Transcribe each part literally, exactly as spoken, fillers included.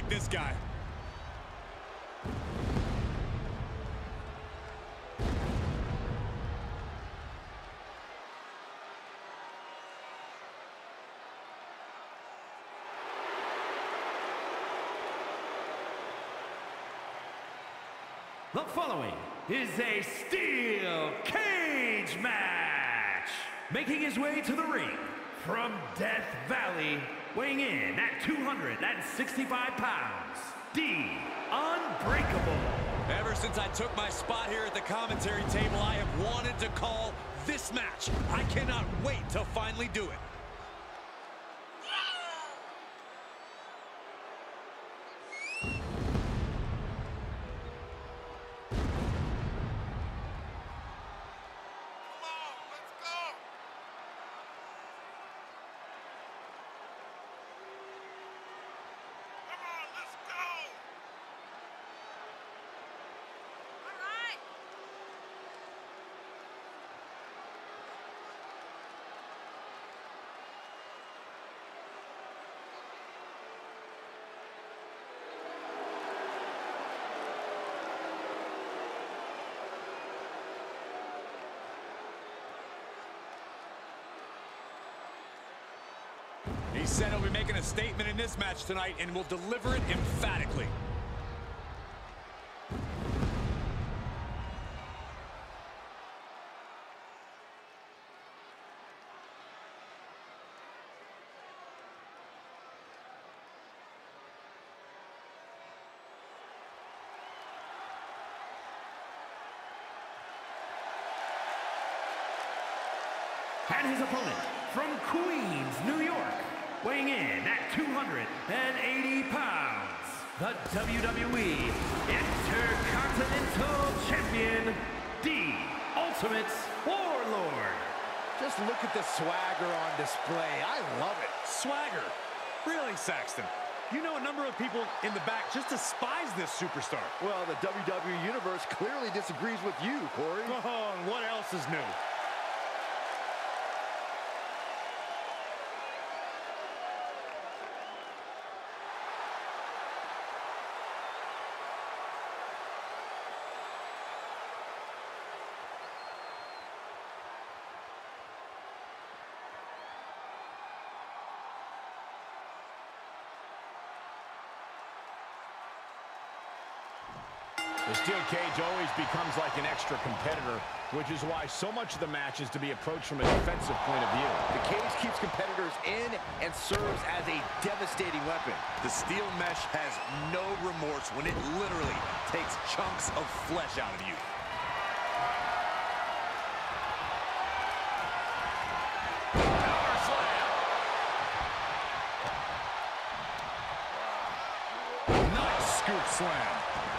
like this guy. The following is a steel cage match. Making his way to the ring from Death Valley, weighing in at two hundred sixty-five pounds, The Unbreakable. Ever since I took my spot here at the commentary table, I have wanted to call this match. I cannot wait to finally do it. He said he'll be making a statement in this match tonight and will deliver it emphatically. And his opponent from Queens, New York, weighing in at two hundred eighty pounds, the W W E Intercontinental Champion, The Ultimate Warlord. Just look at the swagger on display. I love it. Swagger? Really, Saxton? You know a number of people in the back just despise this superstar. Well, the W W E Universe clearly disagrees with you, Corey. Oh, and what else is new? The steel cage always becomes like an extra competitor, which is why so much of the match is to be approached from a defensive point of view. The cage keeps competitors in and serves as a devastating weapon. The steel mesh has no remorse when it literally takes chunks of flesh out of you. Power slam. Nice scoop slam.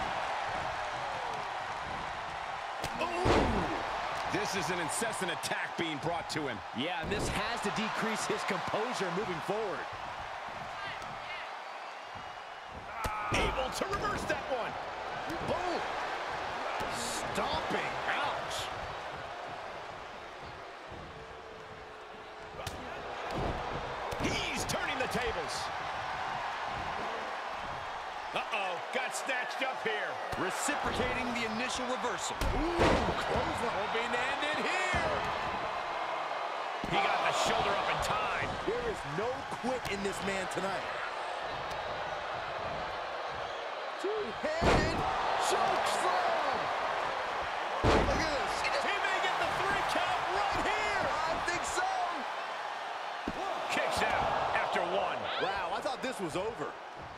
This is an incessant attack being brought to him. Yeah, and this has to decrease his composure moving forward. Able to reverse that one. Boom! Stomping. Ouch. He's turning the tables. Uh-oh, got snatched up here. Reciprocating the initial reversal. Ooh, close one. Hoping to end it here. He got the shoulder up in time. There is no quit in this man tonight. Two-handed choke slam. Look at this. He, just... he may get the three count right here. I think so. Kicks out after one. Wow, I thought this was over.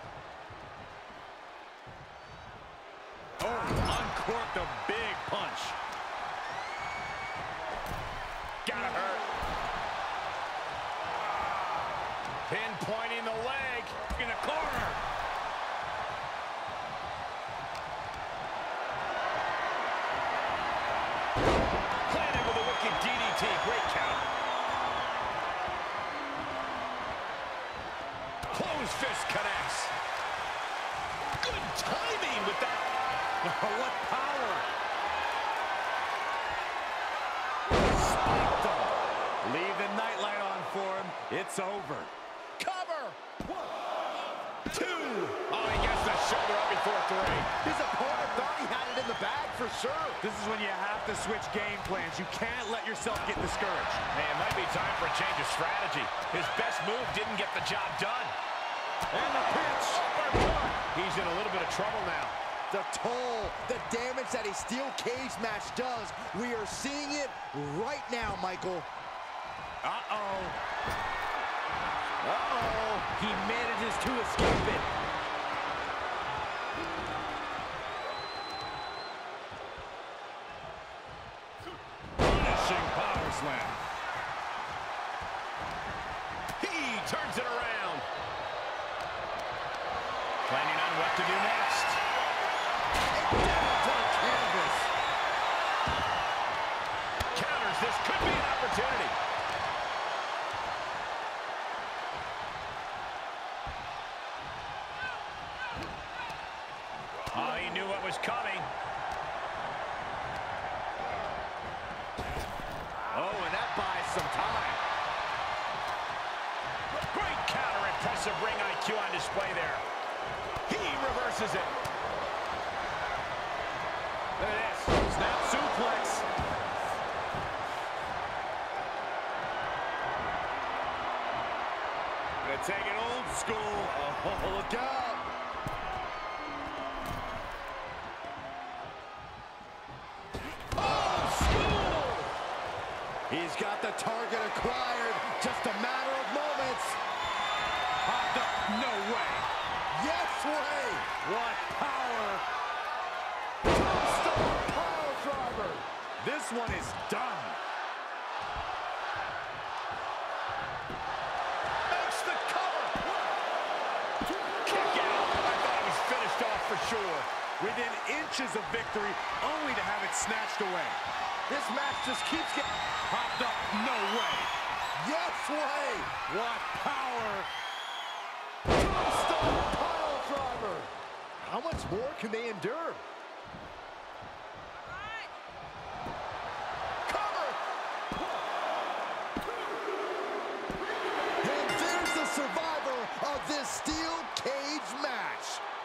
Oh, uncorked a big punch. Gotta hurt. Pinpointing the leg in the corner. Planted with a wicked D D T. Great count. Closed fist connects. Good timing with that. What power! Spiked him. Leave the nightlight on for him. It's over. Cover. One, two. Oh, he sure. This is when you have to switch game plans. You can't let yourself get discouraged. Hey, it might be time for a change of strategy. His best move didn't get the job done. And the pitch. He's in a little bit of trouble now. The toll, the damage that a steel cage match does, we are seeing it right now, Michael. Uh-oh. Uh-oh. He manages to escape it. Finishing power slam. He turns it around. Planning on what to do next. Down to the canvas. Counters. This could be an opportunity. Oh, he knew what was coming. Oh, and that buys some time. Great counter. Impressive ring I Q on display there. He reverses it. Look at this. Snap suplex. Gonna take it old school. Oh, look out. Old school. He's got the target acquired. Just a matter of moments. Popped up. No way. Yes way. What power. Tombstone pile driver. This one is done. Makes the cover. Kick out. I thought it was finished off for sure. Within inches of victory, only to have it snatched away. This match just keeps getting Popped up. No way. yes way. What power. Tombstone pile driver. How much more can they endure? Cover. And there's the survivor of this steel cage match.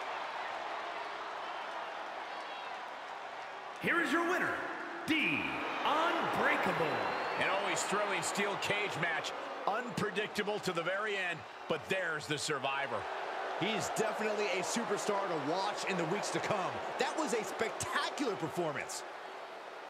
Here is your winner, The Unbreakable. An always thrilling steel cage match. Unpredictable to the very end, but there's the survivor. He's definitely a superstar to watch in the weeks to come. That was a spectacular performance.